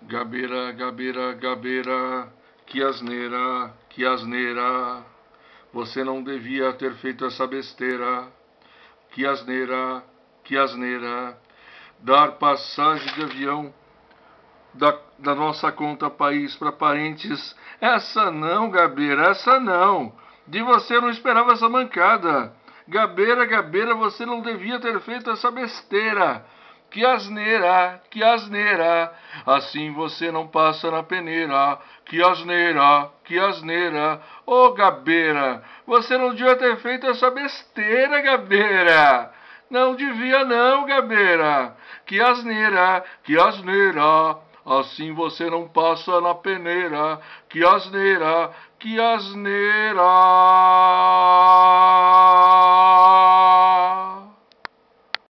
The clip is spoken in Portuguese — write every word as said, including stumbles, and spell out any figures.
Gabeira, Gabeira, Gabeira, que asneira, que asneira. Você não devia ter feito essa besteira. Que asneira, que asneira. Dar passagem de avião da, da nossa conta país para parentes. Essa não, Gabeira, essa não. De você eu não esperava essa mancada. Gabeira, Gabeira, você não devia ter feito essa besteira. Que asneira, que asneira, assim você não passa na peneira. Que asneira, que asneira, ô oh, Gabeira, você não devia ter feito essa besteira, Gabeira. Não devia não, Gabeira. Que asneira, que asneira, assim você não passa na peneira. Que asneira, que asneira.